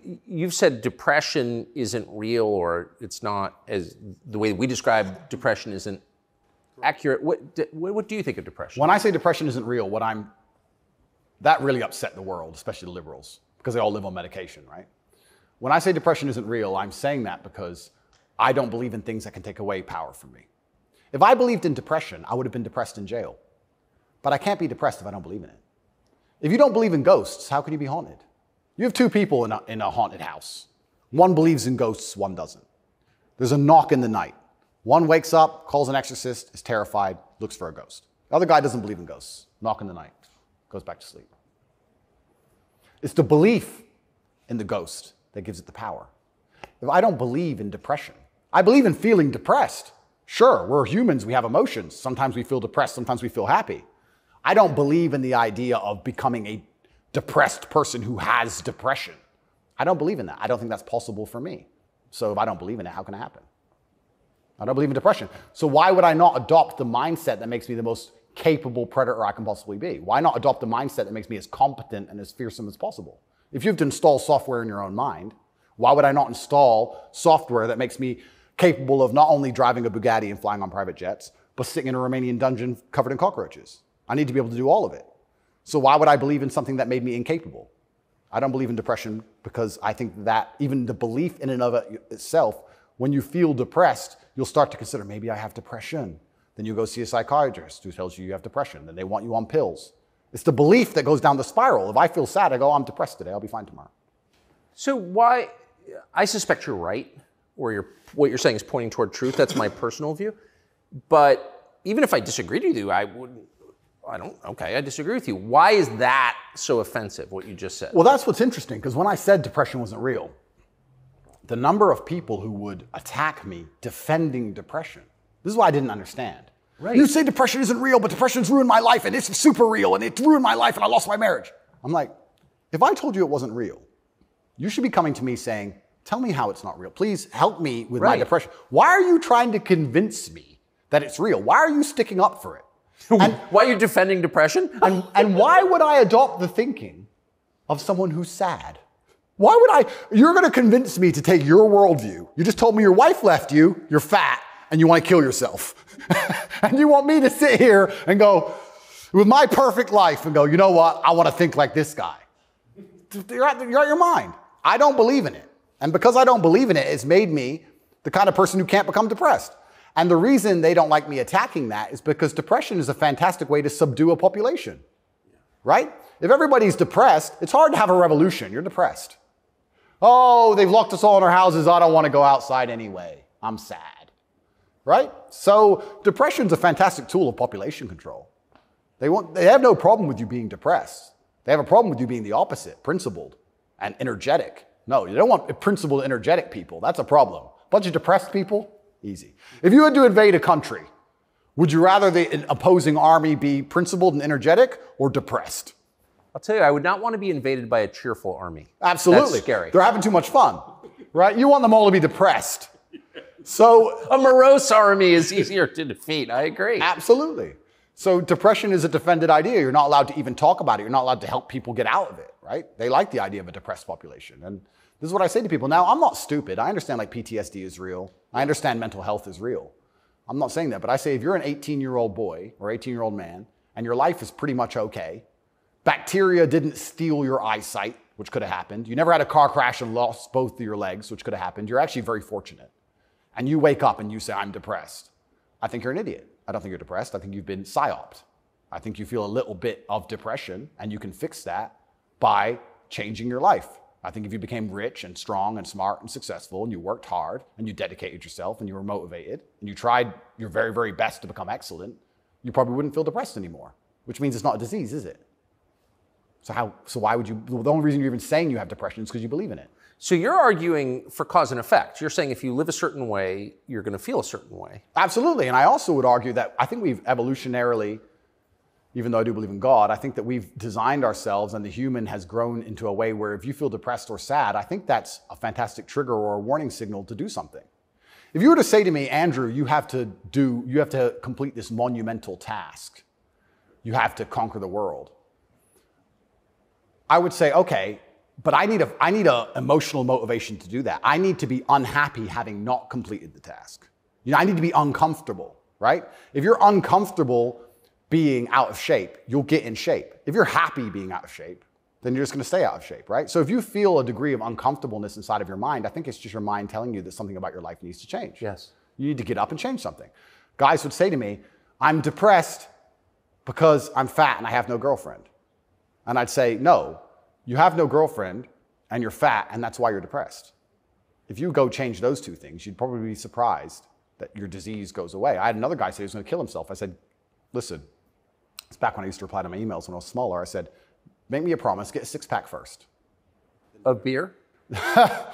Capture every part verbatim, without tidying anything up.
you've said depression isn't real, or it's not as the way we describe depression isn't accurate. What, what do you think of depression? When I say depression isn't real, what I'm, that really upset the world, especially the liberals, because they all live on medication, right? When I say depression isn't real, I'm saying that because I don't believe in things that can take away power from me. If I believed in depression, I would have been depressed in jail. But I can't be depressed if I don't believe in it. If you don't believe in ghosts, how can you be haunted? You have two people in a, in a haunted house. One believes in ghosts, one doesn't. There's a knock in the night. One wakes up, calls an exorcist, is terrified, looks for a ghost. The other guy doesn't believe in ghosts. Knock in the night, goes back to sleep. It's the belief in the ghost that gives it the power. If I don't believe in depression, I believe in feeling depressed. Sure, we're humans, we have emotions. Sometimes we feel depressed, sometimes we feel happy. I don't believe in the idea of becoming a depressed person who has depression. I don't believe in that. I don't think that's possible for me. So if I don't believe in it, how can it happen? I don't believe in depression. So why would I not adopt the mindset that makes me the most capable predator I can possibly be? Why not adopt the mindset that makes me as competent and as fearsome as possible? If you have to install software in your own mind, why would I not install software that makes me capable of not only driving a Bugatti and flying on private jets, but sitting in a Romanian dungeon covered in cockroaches? I need to be able to do all of it. So why would I believe in something that made me incapable? I don't believe in depression because I think that even the belief in and of it itself, when you feel depressed, you'll start to consider, maybe I have depression. Then you go see a psychiatrist who tells you you have depression. Then they want you on pills. It's the belief that goes down the spiral. If I feel sad, I go, oh, I'm depressed today. I'll be fine tomorrow. So why, I suspect you're right, or you're, what you're saying is pointing toward truth. That's my personal view. But even if I disagreed with you, I wouldn't, I don't, okay, I disagree with you. Why is that so offensive, what you just said? Well, that's what's interesting, because when I said depression wasn't real, the number of people who would attack me defending depression, this is what I didn't understand. Right. You say depression isn't real, but depression's ruined my life, and it's super real, and it ruined my life, and I lost my marriage. I'm like, if I told you it wasn't real, you should be coming to me saying, tell me how it's not real. Please help me with right. my depression. Why are you trying to convince me that it's real? Why are you sticking up for it? And why are you defending depression? And, and why would I adopt the thinking of someone who's sad? Why would I? You're going to convince me to take your worldview. You just told me your wife left you, you're fat, and you want to kill yourself. And you want me to sit here and go, with my perfect life, and go, you know what? I want to think like this guy. You're out, you're out your mind. I don't believe in it. And because I don't believe in it, it's made me the kind of person who can't become depressed. And the reason they don't like me attacking that is because depression is a fantastic way to subdue a population, right? If everybody's depressed, it's hard to have a revolution. You're depressed. Oh, they've locked us all in our houses. I don't want to go outside anyway. I'm sad, right? So depression's a fantastic tool of population control. They, want, they have no problem with you being depressed. They have a problem with you being the opposite, principled and energetic. No, you don't want principled, energetic people. That's a problem. A bunch of depressed people, easy. If you had to invade a country, would you rather the opposing army be principled and energetic or depressed? I'll tell you, I would not want to be invaded by a cheerful army. Absolutely. That's scary. They're having too much fun, right? You want them all to be depressed. So a morose army is easier to defeat. I agree. Absolutely. So depression is a defended idea. You're not allowed to even talk about it. You're not allowed to help people get out of it, right? They like the idea of a depressed population. And this is what I say to people. Now, I'm not stupid. I understand like P T S D is real. I understand mental health is real. I'm not saying that, but I say if you're an eighteen-year-old boy or eighteen-year-old man and your life is pretty much okay, bacteria didn't steal your eyesight, which could have happened. You never had a car crash and lost both of your legs, which could have happened. You're actually very fortunate. And you wake up and you say, I'm depressed. I think you're an idiot. I don't think you're depressed. I think you've been psyoped. I think you feel a little bit of depression, and you can fix that by changing your life. I think if you became rich and strong and smart and successful, and you worked hard and you dedicated yourself and you were motivated and you tried your very, very best to become excellent, you probably wouldn't feel depressed anymore, which means it's not a disease, is it? So how, so why would you, the only reason you're even saying you have depression is because you believe in it. So you're arguing for cause and effect. You're saying if you live a certain way, you're going to feel a certain way. Absolutely. And I also would argue that I think we've evolutionarily, even though I do believe in God, I think that we've designed ourselves and the human has grown into a way where if you feel depressed or sad, I think that's a fantastic trigger or a warning signal to do something. If you were to say to me, Andrew, you have to do, you have to complete this monumental task. You have to conquer the world. I would say, okay, but I need a, I need a emotional motivation to do that. I need to be unhappy having not completed the task. You know, I need to be uncomfortable, right? If you're uncomfortable being out of shape, you'll get in shape. If you're happy being out of shape, then you're just going to stay out of shape, right? So if you feel a degree of uncomfortableness inside of your mind, I think it's just your mind telling you that something about your life needs to change. Yes. You need to get up and change something. Guys would say to me, I'm depressed because I'm fat and I have no girlfriend. And I'd say, no, you have no girlfriend and you're fat and that's why you're depressed. If you go change those two things, you'd probably be surprised that your disease goes away. I had another guy say he was going to kill himself. I said, listen, it's back when I used to reply to my emails when I was smaller. I said, make me a promise, get a six pack first. Of beer? I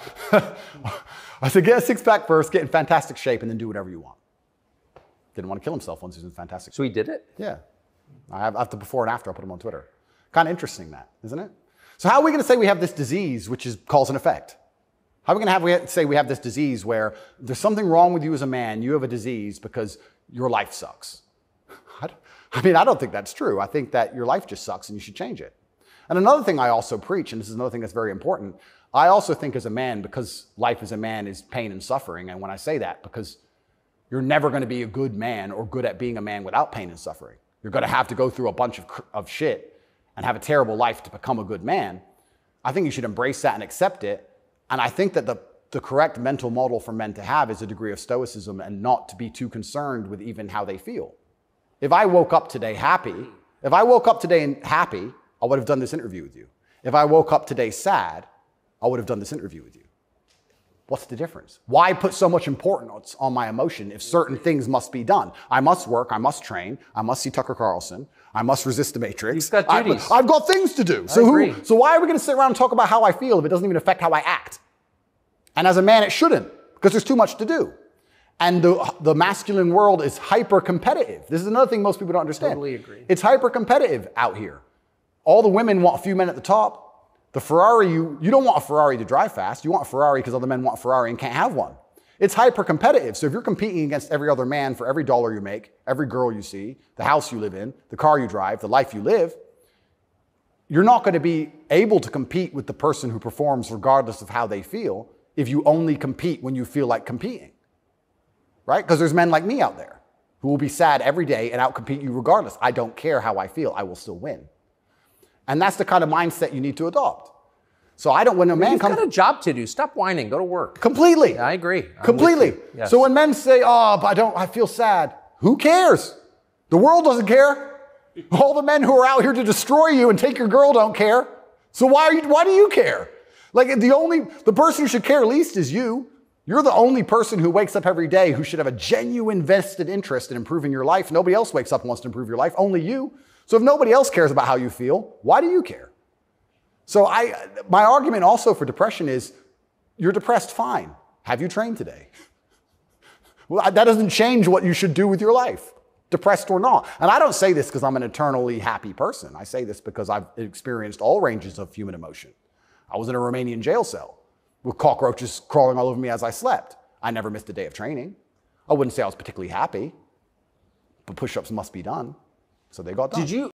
said, get a six pack first, get in fantastic shape, and then do whatever you want. Didn't want to kill himself once he was in fantastic shape. So he did it? Yeah. I have, after before and after, I put him on Twitter. Kind of interesting that, isn't it? So how are we going to say we have this disease, which is cause and effect? How are we going to have, we say we have this disease where there's something wrong with you as a man, you have a disease because your life sucks? I, I mean, I don't think that's true. I think that your life just sucks and you should change it. And another thing I also preach, and this is another thing that's very important, I also think as a man, because life as a man is pain and suffering, and when I say that, because you're never going to be a good man or good at being a man without pain and suffering. You're going to have to go through a bunch of, of shit and have a terrible life to become a good man. I think you should embrace that and accept it. And I think that the, the correct mental model for men to have is a degree of stoicism and not to be too concerned with even how they feel. If I woke up today happy, if I woke up today and happy, I would have done this interview with you. If I woke up today sad, I would have done this interview with you. What's the difference? Why put so much importance on my emotion if certain things must be done? I must work, I must train, I must see Tucker Carlson, I must resist the Matrix. You've got duties. I, I've got things to do. I So, agree. who, so why are we going to sit around and talk about how I feel if it doesn't even affect how I act? And as a man, it shouldn't, because there's too much to do. And the, the masculine world is hyper-competitive. This is another thing most people don't understand. Totally agree. It's hyper-competitive out here. All the women want a few men at the top. The Ferrari, you, you don't want a Ferrari to drive fast. You want a Ferrari because other men want a Ferrari and can't have one. It's hyper-competitive. So if you're competing against every other man for every dollar you make, every girl you see, the house you live in, the car you drive, the life you live, you're not going to be able to compete with the person who performs regardless of how they feel if you only compete when you feel like competing. Right? Because there's men like me out there who will be sad every day and outcompete you regardless. I don't care how I feel. I will still win. And that's the kind of mindset you need to adopt. So I don't, when a man You've comes... got a job to do. Stop whining. Go to work. Completely. Yeah, I agree. I'm Completely. with you. Yes. So when men say, oh, but I don't, I feel sad. Who cares? The world doesn't care. All the men who are out here to destroy you and take your girl don't care. So why are you, why do you care? Like the only, the person who should care least is you. You're the only person who wakes up every day who should have a genuine vested interest in improving your life. Nobody else wakes up and wants to improve your life, only you. So if nobody else cares about how you feel, why do you care? So I, my argument also for depression is, you're depressed, fine. Have you trained today? Well, that doesn't change what you should do with your life, depressed or not. And I don't say this because I'm an eternally happy person. I say this because I've experienced all ranges of human emotion. I was in a Romanian jail cell with cockroaches crawling all over me as I slept. I never missed a day of training. I wouldn't say I was particularly happy, but push-ups must be done. So they got done. Did you